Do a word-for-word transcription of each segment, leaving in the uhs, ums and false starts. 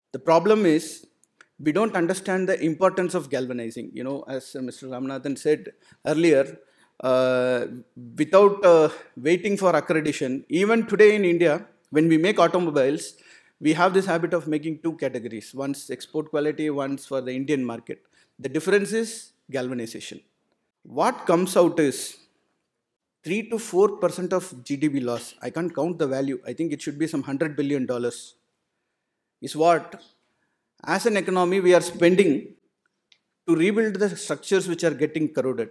The problem is we don't understand the importance of galvanizing. You know, as uh, Mister Ramanathan said earlier, uh, without uh, waiting for accreditation, even today in India, when we make automobiles, we have this habit of making two categories. One's export quality, one's for the Indian market. The difference is galvanization. What comes out is three to four percent of G D P loss. I can't count the value. I think it should be some one hundred billion dollars. Is what, as an economy, we are spending to rebuild the structures which are getting corroded.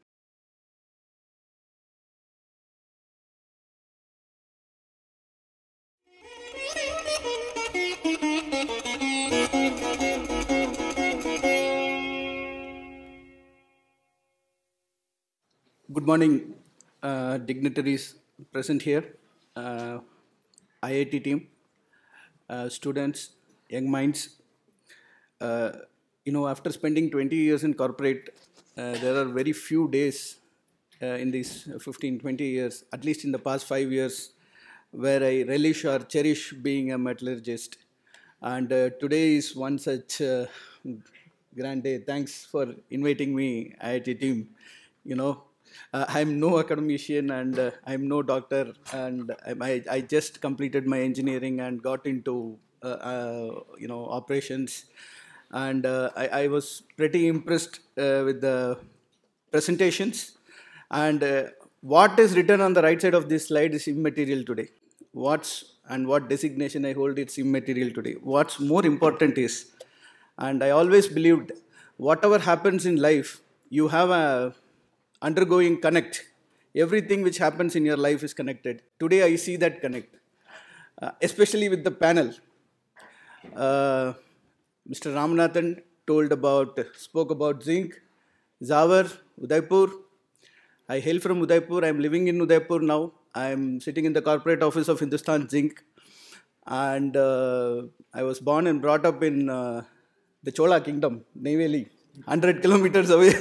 Good morning, uh, dignitaries present here, uh, I I T team, uh, students, young minds. Uh, you know, after spending twenty years in corporate, uh, there are very few days uh, in these fifteen, twenty years, at least in the past five years, where I relish or cherish being a metallurgist. And uh, today is one such uh, grand day. Thanks for inviting me, I I T team. You know, uh, I'm no academician and uh, I'm no doctor, and I, I just completed my engineering and got into uh, uh, you know operations, and uh, I, I was pretty impressed uh, with the presentations. And uh, what is written on the right side of this slide is immaterial today. What's and what designation I hold, it's immaterial today. What's more important is, and I always believed, whatever happens in life, you have a undergoing connect. Everything which happens in your life is connected. Today I see that connect, uh, especially with the panel. Uh, Mister Ramanathan told about, spoke about zinc, Zawar, Udaipur. I hail from Udaipur. I'm living in Udaipur now. I'm sitting in the corporate office of Hindustan Zinc. And uh, I was born and brought up in uh, the Chola kingdom, Neyveli, one hundred kilometers away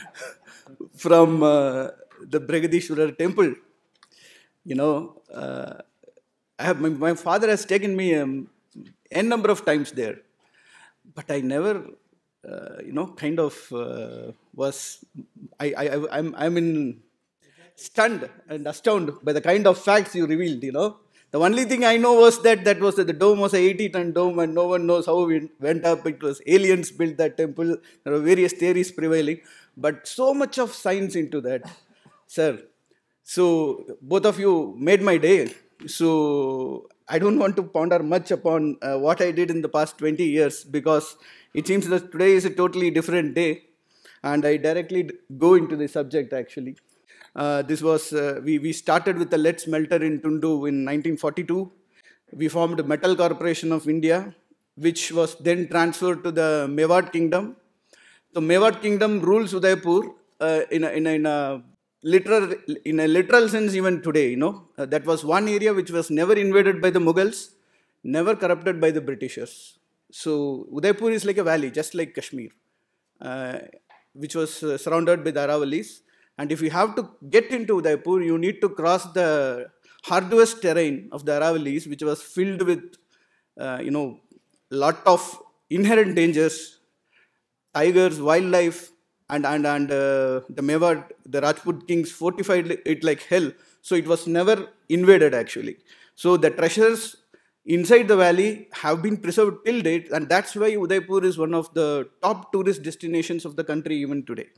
from uh, the Brigadishwarar temple. You know, uh, I have, my, my father has taken me um, n number of times there, but I never, uh, you know, kind of uh, was, I, I, I'm, I'm in stunned and astounded by the kind of facts you revealed, you know. The only thing I know was that that was that the dome was a eighty ton dome and no one knows how it went up. It was aliens built that temple. There are various theories prevailing, but so much of science into that, sir. So both of you made my day. So I don't want to ponder much upon uh, what I did in the past twenty years, because it seems that today is a totally different day, and I directly go into the subject actually. Uh, this was, uh, we, we started with the lead smelter in Tundu in nineteen forty-two. We formed Metal Corporation of India, which was then transferred to the Mewar kingdom. The Mewar kingdom rules Udaipur uh, in, a, in, a, in, a literal, in a literal sense even today. You know, uh, that was one area which was never invaded by the Mughals, never corrupted by the Britishers. So Udaipur is like a valley, just like Kashmir, uh, which was uh, surrounded by the Aravallis. And if you have to get into Udaipur, you need to cross the arduous terrain of the Aravallis, which was filled with, uh, you know, lot of inherent dangers, tigers, wildlife, and and and uh, the Mewar, the Rajput kings fortified it like hell. So it was never invaded actually. So the treasures inside the valley have been preserved till date, and that's why Udaipur is one of the top tourist destinations of the country even today.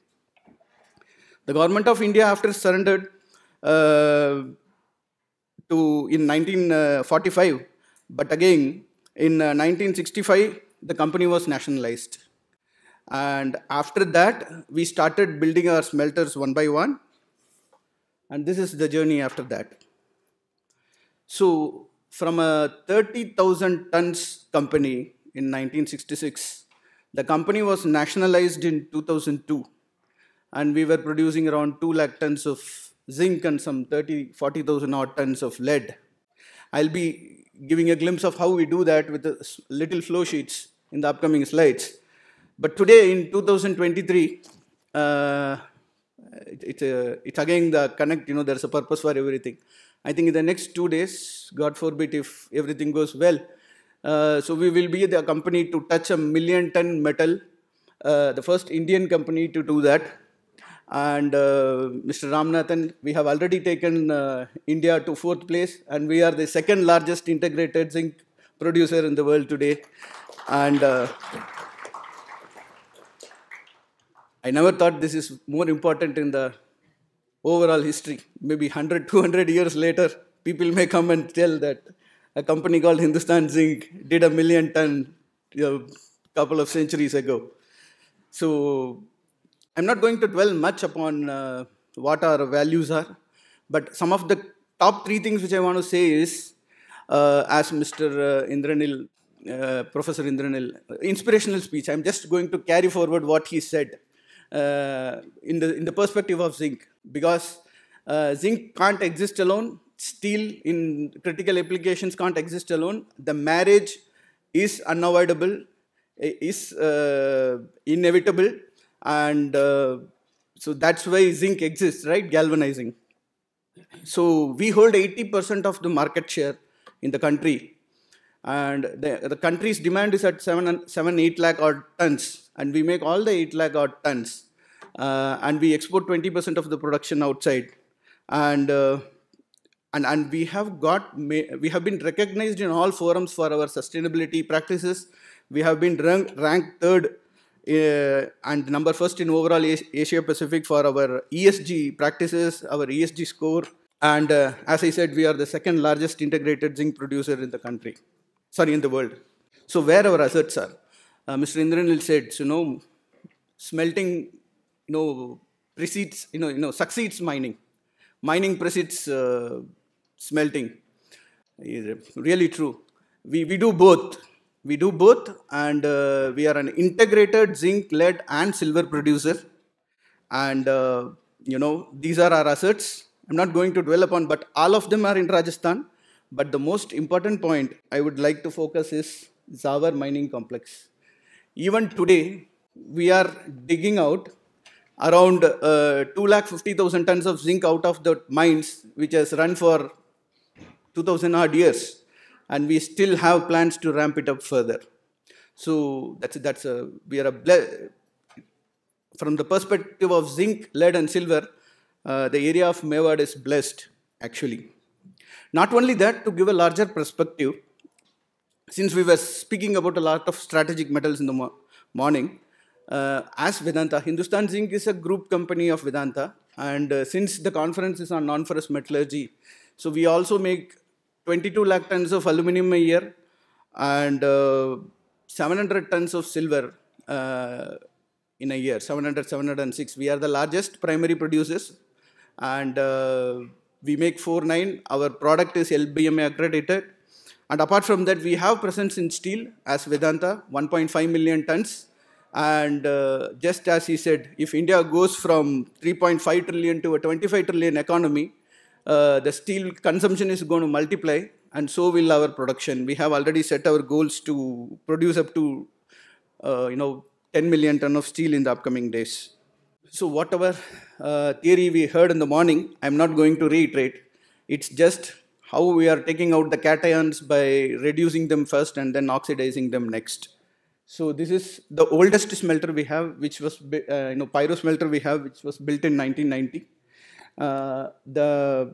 The government of India, after surrendered uh, to in nineteen forty-five, but again in uh, nineteen sixty-five, the company was nationalized. And after that, we started building our smelters one by one. And this is the journey after that. So from a thirty thousand tons company in nineteen sixty-six, the company was nationalized in two thousand two. And we were producing around two lakh tons of zinc and some thirty, forty thousand odd tons of lead. I'll be giving a glimpse of how we do that with the little flow sheets in the upcoming slides. But today in two thousand twenty-three, uh, it, it's, a, it's again the connect, you know, there's a purpose for everything. I think in the next two days, God forbid if everything goes well, Uh, so we will be the company to touch a million ton metal, uh, the first Indian company to do that. And uh, Mister Ramanathan, we have already taken uh, India to fourth place, and we are the second largest integrated zinc producer in the world today. And uh, I never thought this is more important in the overall history. Maybe one hundred, two hundred years later, people may come and tell that a company called Hindustan Zinc did a million ton a you know, couple of centuries ago. So I'm not going to dwell much upon uh, what our values are, but some of the top three things which I want to say is, uh, as Mister Uh, Indranil, uh, Professor Indranil, inspirational speech, I'm just going to carry forward what he said uh, in, the, in the perspective of zinc, because uh, zinc can't exist alone, steel in critical applications can't exist alone, the marriage is unavoidable, is uh, inevitable, and uh, so that's why zinc exists, right? Galvanizing. So we hold eighty percent of the market share in the country, and the, the country's demand is at seven, seven, eight lakh odd tons, and we make all the eight lakh odd tons, uh, and we export twenty percent of the production outside, and uh, and and we have got we have been recognized in all forums for our sustainability practices. We have been ranked, ranked third uh, and number first in overall Asia Pacific for our E S G practices, our E S G score. And uh, as I said, we are the second largest integrated zinc producer in the country, sorry, in the world. So where our assets are, uh, Mister Indranil said, so, you know, smelting, you know, precedes, you know, you know, succeeds mining. Mining precedes uh, smelting. Really true. We, we do both. We do both, and uh, we are an integrated zinc, lead, and silver producer. And, uh, you know, these are our assets. I'm not going to dwell upon, but all of them are in Rajasthan. But the most important point I would like to focus is Zawar mining complex. Even today, we are digging out around uh, two lakh fifty thousand tons of zinc out of the mines, which has run for two thousand odd years. And we still have plans to ramp it up further. So that's a, that's a we are a from the perspective of zinc, lead, and silver, uh, the area of Mewar is blessed actually. Not only that, to give a larger perspective, since we were speaking about a lot of strategic metals in the mo morning, uh, as Vedanta, Hindustan Zinc is a group company of Vedanta, and uh, since the conference is on non-ferrous metallurgy, so we also make twenty-two lakh tons of aluminum a year and uh, seven hundred tons of silver uh, in a year, seven hundred, seven hundred six. We are the largest primary producers, and uh, we make four nine. Our product is L B M A accredited. And apart from that, we have presence in steel as Vedanta, one point five million tons. And uh, just as he said, if India goes from three point five trillion to a twenty-five trillion economy, uh, the steel consumption is going to multiply, and so will our production. We have already set our goals to produce up to, uh, you know, ten million ton of steel in the upcoming days. So whatever uh, theory we heard in the morning, I'm not going to reiterate. It's just how we are taking out the cations by reducing them first and then oxidizing them next. So this is the oldest smelter we have, which was, uh, you know, pyro smelter we have, which was built in nineteen ninety. Uh, the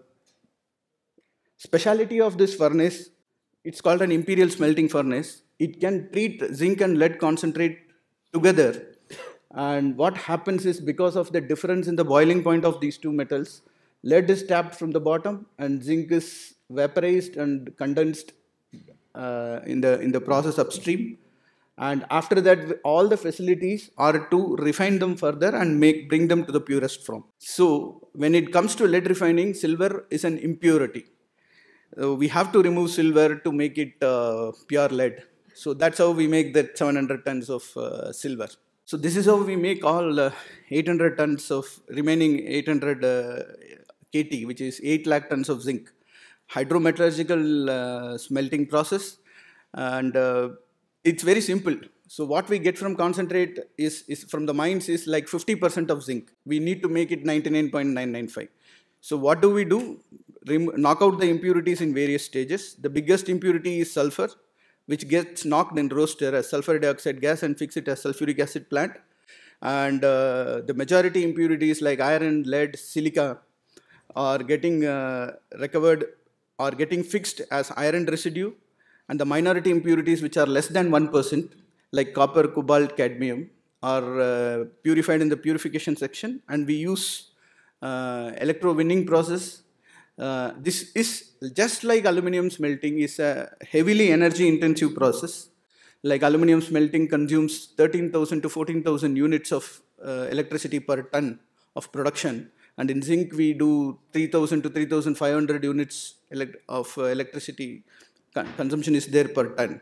speciality of this furnace, it's called an Imperial smelting furnace. It can treat zinc and lead concentrate together. And what happens is, because of the difference in the boiling point of these two metals, lead is tapped from the bottom and zinc is vaporized and condensed uh, in, the, in the process upstream. And after that, all the facilities are to refine them further and make, bring them to the purest form. So when it comes to lead refining, silver is an impurity. Uh, we have to remove silver to make it uh, pure lead. So that's how we make that seven hundred tons of uh, silver. So this is how we make all uh, eight hundred tons of remaining eight hundred uh, K T, which is eight lakh tons of zinc. Hydrometallurgical uh, smelting process, and uh, it's very simple. So what we get from concentrate is, is from the mines is like fifty percent of zinc. We need to make it ninety-nine point nine nine five. So what do we do? Rem knock out the impurities in various stages. The biggest impurity is sulfur. which gets knocked in roaster as sulfur dioxide gas and fix it as sulfuric acid plant. And uh, the majority impurities like iron, lead, silica are getting uh, recovered or getting fixed as iron residue, and the minority impurities which are less than one percent like copper, cobalt, cadmium are uh, purified in the purification section, and we use uh, electrowinning process. Uh, this is just like aluminum smelting, is a heavily energy intensive process. Like aluminum smelting consumes thirteen thousand to fourteen thousand units of uh, electricity per ton of production. And in zinc, we do three thousand to three thousand five hundred units of uh, electricity con consumption is there per ton.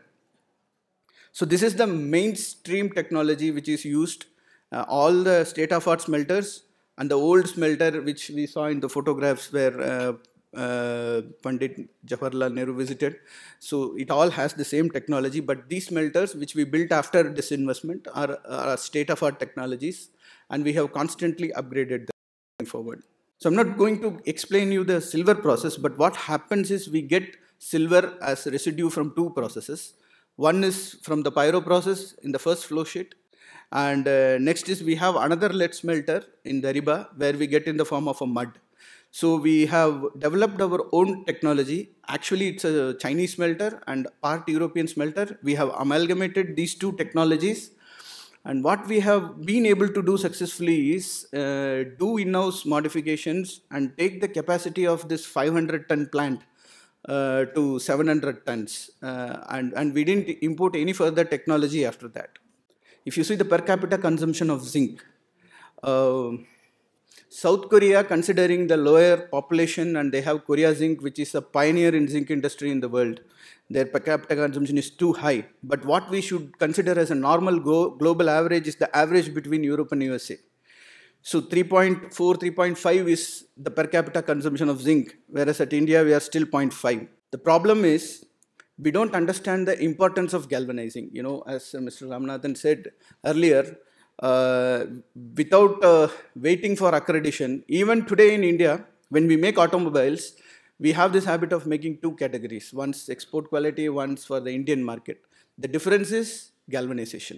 So this is the mainstream technology which is used. Uh, all the state-of-art smelters and the old smelter which we saw in the photographs where uh, uh, Pandit Jawaharlal Nehru visited. So it all has the same technology, but these smelters which we built after this investment are, are state-of-art technologies, and we have constantly upgraded them going forward. So I'm not going to explain you the silver process, but what happens is we get silver as residue from two processes. One is from the pyro process in the first flow sheet, and uh, next is we have another lead smelter in Dariba where we get in the form of a mud. So we have developed our own technology. Actually, it's a Chinese smelter and part European smelter. We have amalgamated these two technologies, and what we have been able to do successfully is uh, do in-house modifications and take the capacity of this five hundred ton plant Uh, to seven hundred tons, uh, and, and we didn't import any further technology after that. If you see the per capita consumption of zinc, uh, South Korea, considering the lower population, and they have Korea Zinc, which is a pioneer in zinc industry in the world, their per capita consumption is too high. But what we should consider as a normal global average is the average between Europe and U S A. So three point four, three point five is the per capita consumption of zinc, whereas at India we are still zero point five. The problem is we don't understand the importance of galvanizing. You know, as uh, Mister Ramanathan said earlier, uh, without uh, waiting for accreditation, even today in India, when we make automobiles, we have this habit of making two categories. One's export quality, one's for the Indian market. The difference is galvanization.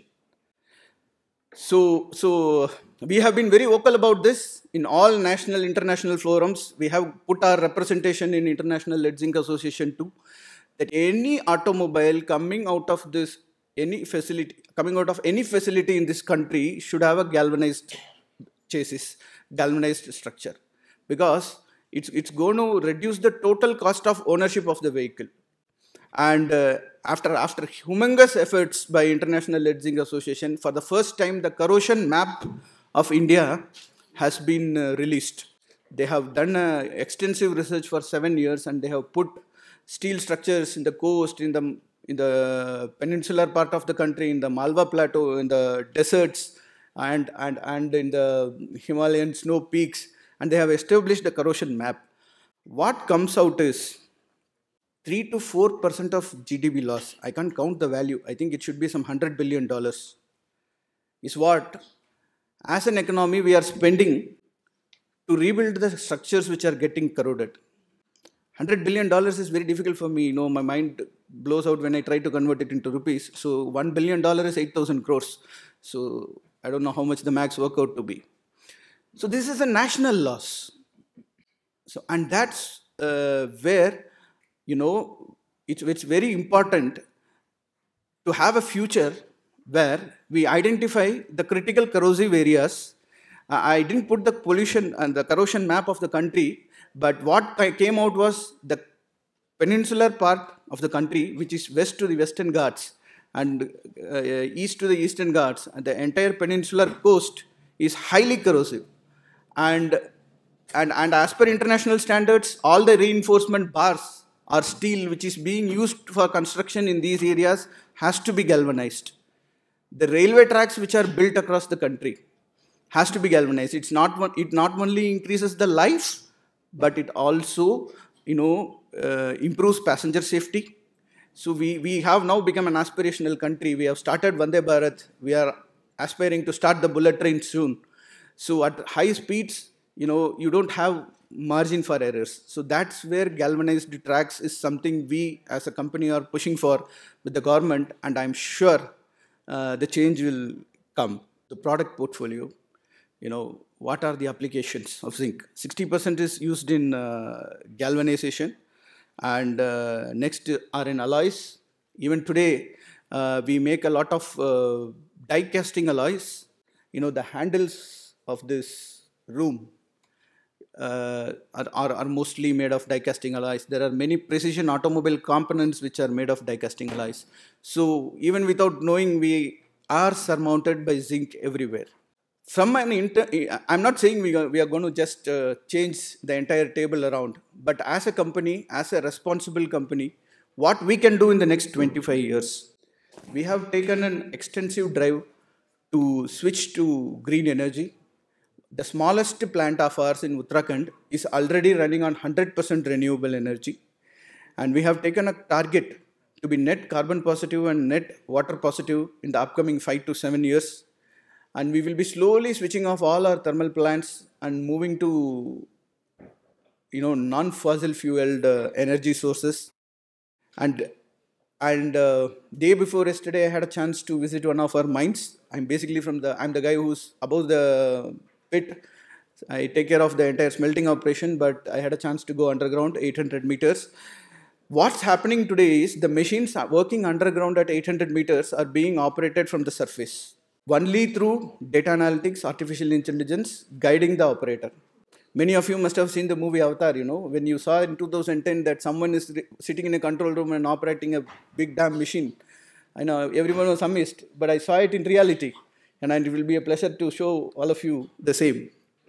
So, so we have been very vocal about this in all national, international forums. We have put our representation in International Lead Zinc Association too, that any automobile coming out of this, any facility, coming out of any facility in this country should have a galvanized chassis, galvanized structure, because it's, it's going to reduce the total cost of ownership of the vehicle. And uh, after, after humongous efforts by International Lead Zinc Association, for the first time, the corrosion map of India has been uh, released. They have done uh, extensive research for seven years, and they have put steel structures in the coast, in the, in the peninsular part of the country, in the Malwa Plateau, in the deserts, and, and, and in the Himalayan snow peaks, and they have established the corrosion map. What comes out is three to four percent of G D P loss. I can't count the value. I think it should be some one hundred billion dollars. Is what, as an economy, we are spending to rebuild the structures which are getting corroded. one hundred billion dollars is very difficult for me. You know, my mind blows out when I try to convert it into rupees. So one billion dollars is eight thousand crores. So I don't know how much the max work out to be. So this is a national loss. So, and that's uh, where, you know, it's, it's very important to have a future where we identify the critical corrosive areas. Uh, I didn't put the pollution and the corrosion map of the country, but what came out was the peninsular part of the country, which is west to the Western Ghats and uh, east to the Eastern Ghats, and the entire peninsular coast is highly corrosive. And, and, and as per international standards, all the reinforcement bars or steel which is being used for construction in these areas has to be galvanized. The railway tracks which are built across the country has to be galvanized. It's not, it not only increases the life, but it also, you know, uh, improves passenger safety. So we, we have now become an aspirational country. We have started Vande Bharat. We are aspiring to start the bullet train soon. So at high speeds, you know, you don't have margin for errors. So that's where galvanized tracks is something we as a company are pushing for with the government, and I'm sure uh, the change will come. The product portfolio, you know, what are the applications of zinc? sixty percent is used in uh, galvanization, and uh, next are in alloys. Even today, uh, we make a lot of uh, die casting alloys. You know, the handles of this room uh, are, are, are mostly made of die casting alloys. There are many precision automobile components which are made of die casting alloys. So even without knowing, we are surmounted by zinc everywhere. From an inter I'm not saying we are, we are going to just uh, change the entire table around, but as a company, as a responsible company, what we can do in the next twenty-five years. We have taken an extensive drive to switch to green energy. The smallest plant of ours in Uttarakhand is already running on one hundred percent renewable energy. And we have taken a target to be net carbon positive and net water positive in the upcoming five to seven years. And we will be slowly switching off all our thermal plants and moving to, you know, non-fossil fueled uh, energy sources. And and uh, day before yesterday, I had a chance to visit one of our mines. I'm basically from the I'm the guy who's above the pit. I take care of the entire smelting operation, but I had a chance to go underground, eight hundred meters. What's happening today is the machines are working underground at eight hundred meters are being operated from the surface, only through data analytics, artificial intelligence, guiding the operator. Many of you must have seen the movie Avatar, you know, when you saw in two thousand ten that someone is sitting in a control room and operating a big damn machine. I know everyone was amazed, but I saw it in reality, and it will be a pleasure to show all of you the same.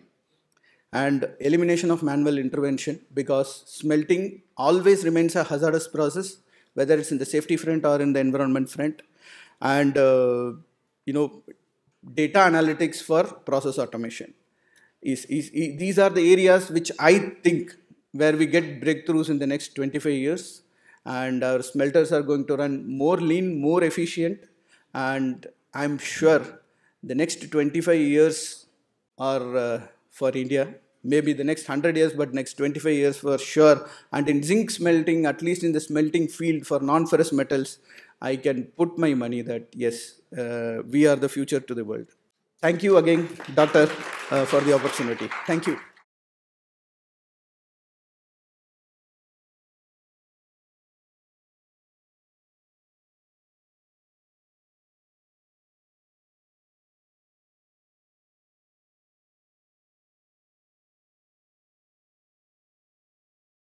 And elimination of manual intervention, because smelting always remains a hazardous process, whether it's in the safety front or in the environment front. And, uh, you know, data analytics for process automation. Is, is, is, these are the areas which I think where we get breakthroughs in the next twenty-five years. And our smelters are going to run more lean, more efficient. And I'm sure the next twenty-five years are uh, for India. Maybe the next one hundred years, but next twenty-five years for sure. And in zinc smelting, at least in the smelting field for non-ferrous metals, I can put my money that, yes, uh, we are the future to the world. Thank you again, Doctor, uh, for the opportunity. Thank you.